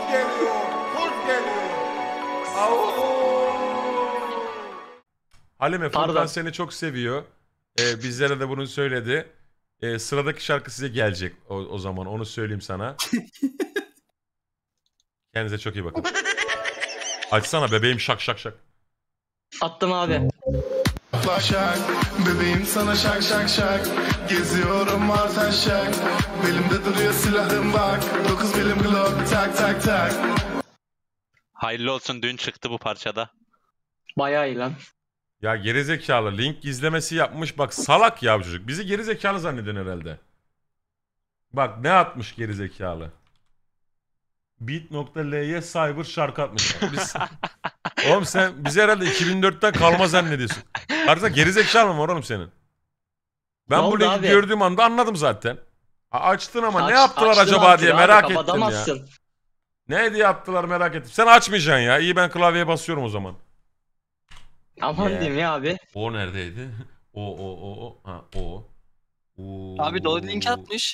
geliyor, kurt geliyor. Au. Halime Furkan Pardon. seni çok seviyor. Bizlere de bunu söyledi. Sıradaki şarkı size gelecek o zaman. Onu söyleyeyim sana. Kendinize çok iyi bakın. Açsana bebeğim şak şak şak. Attım abi. Şak, bebeğim sana şak şak şak. Geziyorum artan şak. Belimde duruyor silahım bak. 9 milim glock tak tak tak. Hayırlı olsun, dün çıktı bu parçada. Bayağı iyi lan. Ya gerizekalı link gizlemesi yapmış. Bak salak ya bu çocuk. Bizi gerizekalı zanneden herhalde. Bak ne atmış gerizekalı. Beat.ly'ye Cyber şarkı atmış. Oğlum sen bizi herhalde 2004'ten kalma zannediyorsun. Artık gerizekalı mı var oğlum senin? Ben Ne bu oldu linki abi? gördüğüm anda anladım zaten. Açtın ama ne Aç- yaptılar açtım acaba artık diye abi, merak ettim ya. kapatamazsın. Ne diye yaptılar merak ettim. Sen açmayacaksın ya. İyi ben klavyeye basıyorum o zaman. Aman Yeah. diyeyim ya abi. O neredeydi? O. Ha o. Abi doğru link atmış.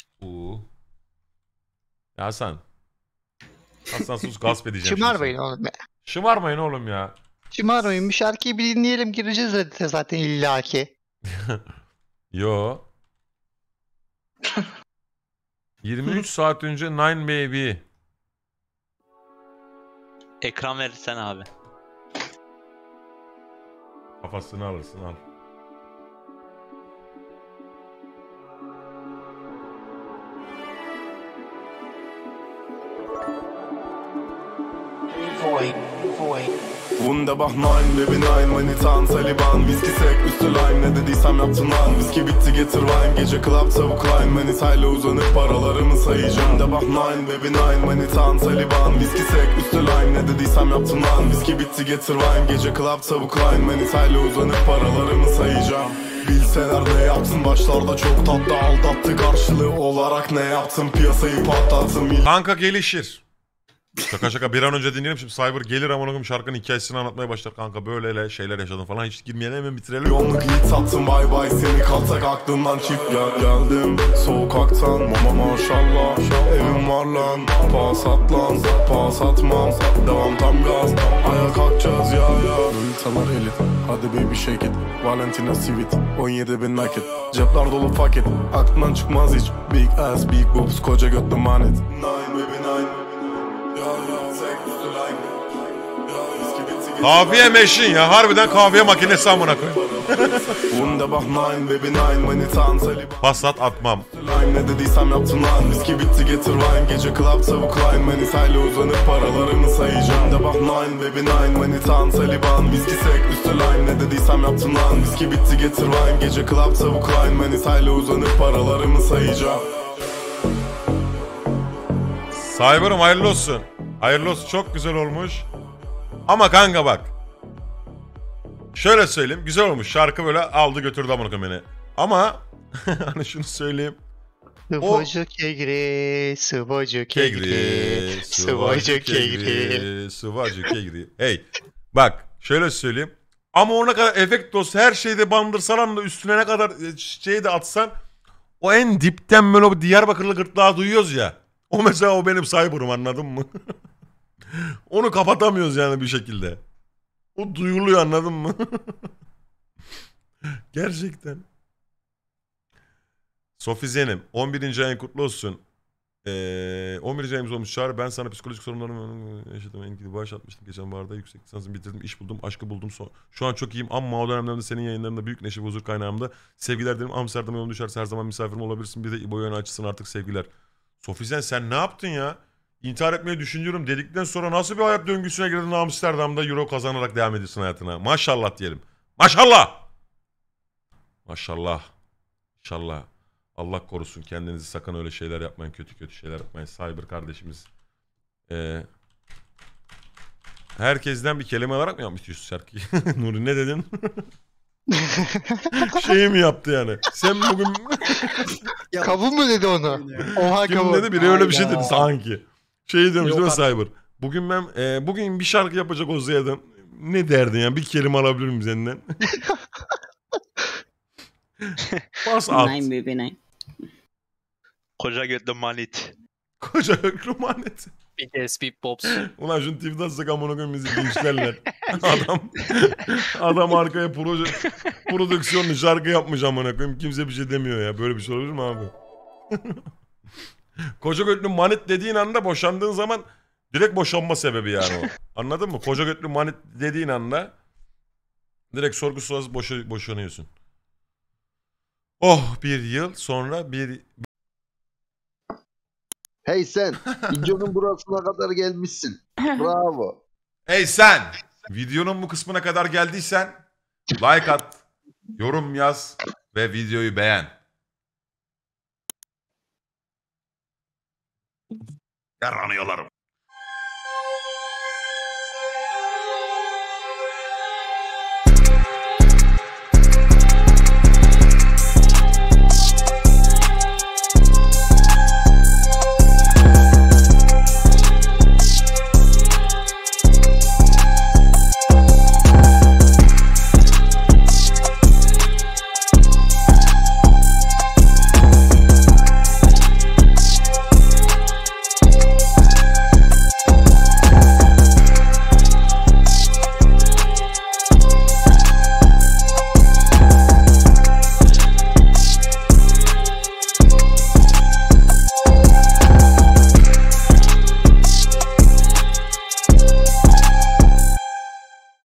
Ya Hasan. Hasan sus gasp edeceğim. Şımarmayın oğlum ya. Şımarmayın oğlum ya. Şımarmayın. Bir şarkıyı bir dinleyelim, gireceğiz zaten illaki. Yo. 23 saat önce Nine Baby. Ekran verirsen abi. Kafasını alırsın al. Wunderbach 9, Baby 9, Manitan, Taliban. Viski sek, üstü lime, ne dediysem yaptın lan. Viski bitti getir wine, gece club tavuk line. Manitayla uzanıp paralarımı sayacağım. Wunderbach 9, Baby 9, Manitan, Taliban. Viski sek, üstü lime, ne dediysem yaptın lan. Viski bitti getir wine, gece club tavuk line. Manitayla uzanıp paralarımı sayacağım. Bilseler ne yaptın, başlarda çok tatlı aldattı. Karşılığı olarak ne yaptın, piyasayı patlattım. Kanka gelişir. Şaka şaka bir an önce dinleyelim şimdi Cyber gelir ama onun şarkının hikayesini anlatmaya başlar kanka böyle şeyler yaşadım falan hiç girmeyelim hemen bitirelim. Yoğunluk hit sattım bay bay seni kaltak aklımdan çift geldim sokaktan mama maşallah evim var lan pas at lan pas atmam devam tam gaz ayağa kalkacağız ya Lolitalar elit hadi baby shake it Valentina Sivit 17 bin nakit cepler dolu paket aklımdan çıkmaz hiç big ass big boobs koca götlü manet 9 baby 9 Kahveye meşin ya harbiden kahveye makinesi amına koyayım. Passat atmam. Ne dediysem yaptın lan viski bitti getir wine gece club tavuk line manitayla uzanıp paralarımı sayacağım da bak 9 baby 9 manitan Taliban viski sek üstü line ne dediysem yaptın lan viski bitti getir wine gece club tavuk line manitayla uzanıp paralarımı sayacağım. Cyber'ım hayırlı olsun. Hayırlı olsun çok güzel olmuş. Ama kanka bak. Şöyle söyleyeyim güzel olmuş şarkı böyle aldı götürdü amına koyayım beni. Ama hani şunu söyleyeyim. Sıvacı kegri, sıvacı kegri, sıvacı kegri. Sıvacı kegri. Hey bak şöyle söyleyeyim. Ama ona kadar efekt olsa her şeyde bandırsalan da üstüne ne kadar şey de atsan. O en dipten böyle o Diyarbakırlı gırtlağı duyuyoruz ya. O mesela o benim Cyber'ım anladın mı? Onu kapatamıyoruz yani bir şekilde. O duyuluyor anladın mı? Gerçekten. Sofi Zeynep 11. ayın kutlu olsun. 11. ayımız olmuş Çağrı. Ben sana psikolojik sorunlarımı yaşadım. En iyi bağış atmıştım. Geçen barda yüksek lisansımı bitirdim. İş buldum. Aşkı buldum. Şu an çok iyiyim. Ama o dönemlerde senin yayınlarında büyük neşe ve huzur kaynağımda. Sevgiler dilerim. Amsterdam'a yolun düşerse her zaman misafirim olabilirsin. Bir de İbo yönü açısın artık sevgiler. Sofi sen ne yaptın ya? İntihar etmeyi düşünüyorum dedikten sonra nasıl bir hayat döngüsüne girdin Amsterdam'da euro kazanarak devam ediyorsun hayatına? Maşallah diyelim. Maşallah. Maşallah. İnşallah. Allah korusun kendinizi sakın öyle şeyler yapmayın. Kötü şeyler yapmayın. Cyber kardeşimiz. Herkesten bir kelime alarak mı yapmış Yusuf şarkıyı? Nuri ne dedin? Şeyi mi yaptı yani? Sen bugün... Kavu mu dedi onu? Oha Kim kavu. dedi? Biri öyle bir şey dedi Hayda. sanki. Şey demiş Yok değil mi artık. Cyber? Bugün ben bugün bir şarkı yapacak olsaydım ne derdin yani? Bir kelime alabilir miyim senden? Bas at. Nine baby nine. Koca götlü manit. Koca köklü manet. Big ass big pops. Ulan şunu tweet atsak amına koyayım bizi linçlerler. Adam arkaya prodüksiyonlu şarkı yapmış amına koyayım. Kimse bir şey demiyor ya. Böyle bir şey olabilir mi abi? Koca götlü manet dediğin anda boşandığın zaman direkt boşanma sebebi yani o. Anladın mı? Koca götlü manet dediğin anda direkt sorgusuz sualsiz boşanıyorsun. Oh, bir yıl sonra bir... Hey sen, videonun burasına kadar gelmişsin. Bravo. Hey sen! Videonun bu kısmına kadar geldiysen like at, yorum yaz ve videoyu beğen. Yaranıyorlarım.